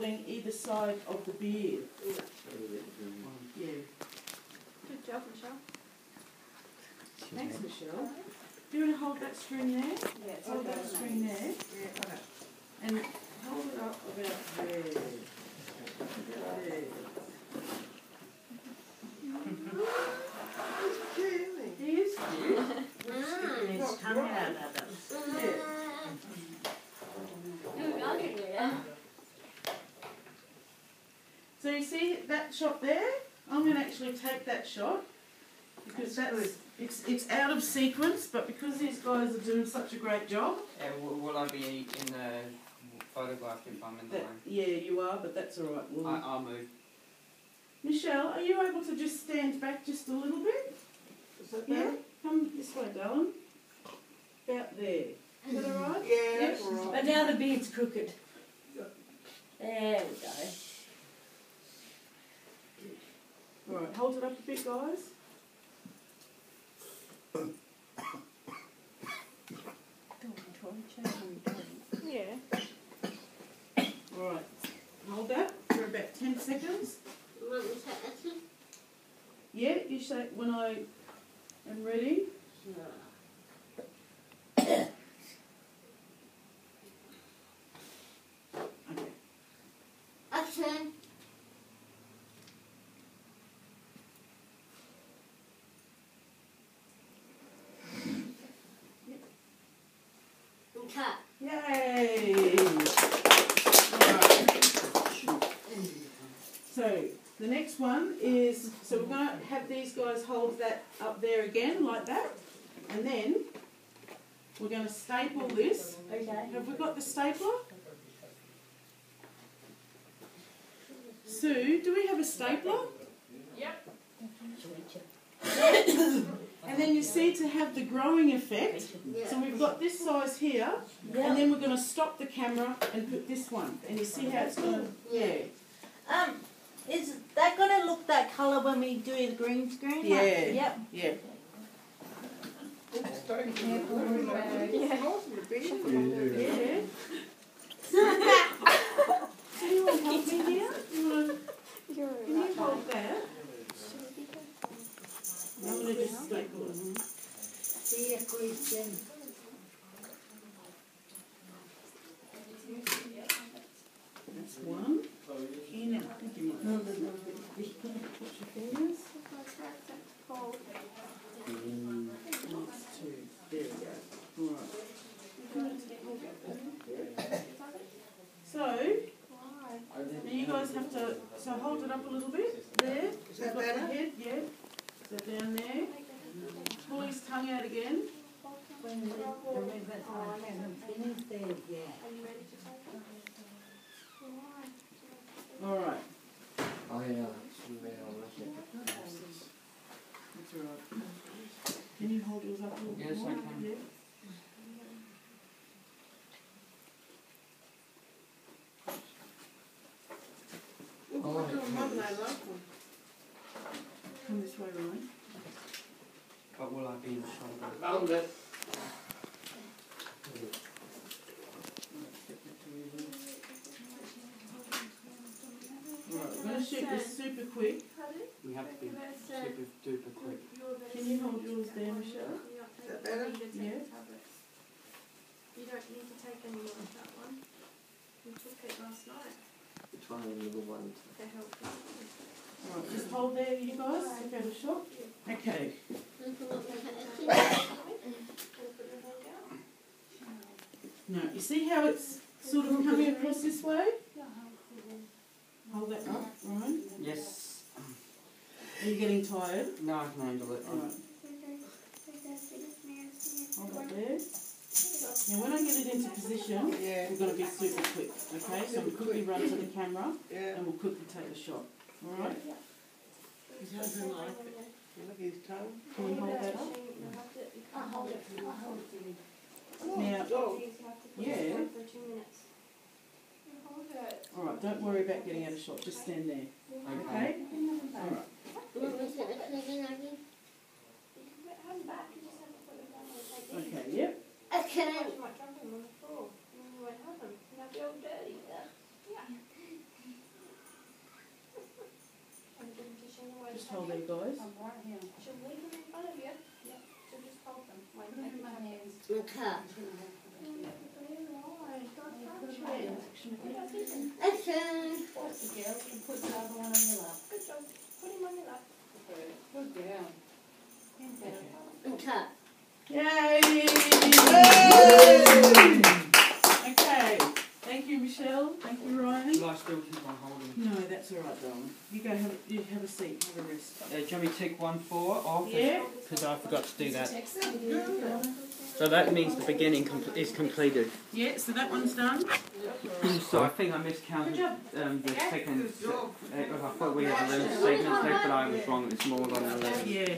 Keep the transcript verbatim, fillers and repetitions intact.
holding either side of the beard. Yeah. Good job, Michelle. Thanks, Michelle. Do you want to hold that string there? Yeah, it's Hold okay. that string there. Yeah, okay. And hold it up about there. About there. He's cute, isn't he? He is cute. Mm, it's coming out of them. Yeah. So you see that shot there? I'm going to actually take that shot because that's, That's it's it's out of sequence, but because these guys are doing such a great job. Uh, will, will I be in the photograph if I'm in the That, line? yeah, you are, but that's all right. We'll, I, I'll move. Michelle, are you able to just stand back just a little bit? Is that Yeah, better? come this way, darling. About there. Is that all right? Yeah, Yep. that's all right. But now the beard's crooked. There we go. All right, hold it up a bit, guys. Yeah. All right, hold that for about ten seconds. Yeah, you say when I am ready. Okay. Action. Cut. Yay! Alright. So the next one is, so we're going to have these guys hold that up there again like that, and then we're going to staple this. Okay. Have we got the stapler? Sue, do we have a stapler? Yep. And then you see to have the growing effect, Yeah. so we've got this size here, and then we're going to stop the camera and put this one, and you see how it's going to, yeah. Um, is that going to look that colour when we do the green screen? Yeah. Like, yep. Yeah. It's starting to look really like it's awesome to be Yeah. Do you want to help me here? You want to, You're can you hold that? I'm going to just staple it. See a question. That's one. Okay, now, thank you, Mum. Watch your fingers. And that's two. There we go. All right. So, now you guys have to, so hold it up a little bit. There. Is that Got the better? head, yeah. Is that down there? Pull his tongue out again. When we, when we, but I haven't finished there yet. All right. Oh yeah. That's all right. Can you hold yours up a little bit Yes, more? I can. Yeah. Oh, Mum, they love them. Come this way, Ryan. But will I be in the shoulder? Found it. Right, we're going to shoot this super quick. We have to be super duper quick. Can you hold yours there, Michelle? Is that better? Yeah. You don't need to take any more of that one. We took it last night Which one of the little ones? to help you. Alright, just hold there, you guys. Take out a shot. Okay. Now, you see how it's sort of coming across this way? Hold that up, Ryan. Yes. Are you getting tired? No, I can handle it. Alright. Hold that there. Now, when I get it into position, Yeah, we're going to be super quick, okay? So we'll quickly run to the camera yeah. and we'll quickly take the shot. Alright? He doesn't like it. You look at his tongue. Can we hold that up? I'll hold it. I'll hold it. Now, Oh, yeah. For two minutes. Hold it. Alright, don't worry about getting out of shot, just stand there. Okay. Okay? Alright. Okay, yep. Okay. You might jump him on the floor. And then you won't have him. And they'll be all dirty. Yeah. just hold there, guys. She'll leave them in front of you. Yeah. She'll just hold them. Like, Put them take in my them. hands. Okay. Action. What's the girl? And put the other one on your lap. Good job. Put him on your lap. Good girl. Hands down. Okay. Yay! Okay. Thank you, Michelle. Thank you, Ryan. Do I still keep on holding? No, that's all right, darling. You go have you have a seat, have a rest. Uh, do you want me to tick one four off? Yeah. Because I forgot to do that. Text them. So that means the beginning com- is completed. Yeah. So that one's done. So I think I miscounted um, the second. Uh, I thought we had eleven segments left, but I was wrong. It's more than eleven. Yeah.